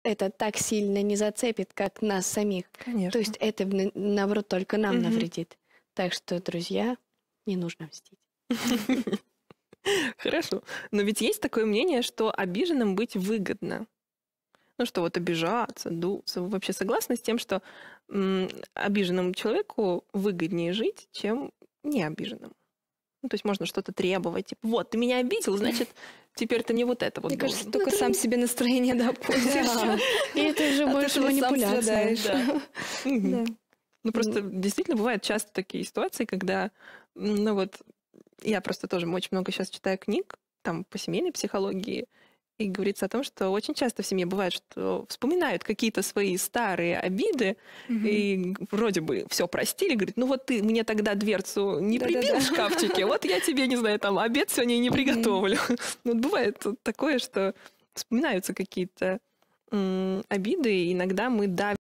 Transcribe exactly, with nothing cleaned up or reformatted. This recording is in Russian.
это так сильно не зацепит, как нас самих. Конечно. То есть это, на- наоборот, только нам Мгм. навредит. Так что, друзья, не нужно мстить. Хорошо. Но ведь есть такое мнение, что обиженным быть выгодно. Ну, что вот обижаться, дуться. Вы вообще согласны с тем, что м, обиженному человеку выгоднее жить, чем не обиженному? Ну, то есть можно что-то требовать. Типа, вот, ты меня обидел, значит, теперь ты мне вот это вот Мне должен. кажется, только сам себе настроение, да, портишь. Да. И это уже От больше этого сам манипуляция. страдаешь. Да. Мгм. Да. Ну, просто действительно бывают часто такие ситуации, когда, м, ну вот, я просто тоже очень много сейчас читаю книг, там, по семейной психологии, и говорится о том, что очень часто в семье бывает, что вспоминают какие-то свои старые обиды, Мгм. и вроде бы все простили, говорит, ну вот ты мне тогда дверцу не Да-да-да. прибил в шкафчике, вот я тебе, не знаю, там, обед сегодня и не приготовлю. Ну, вот бывает такое, что вспоминаются какие-то м, обиды, и иногда мы давим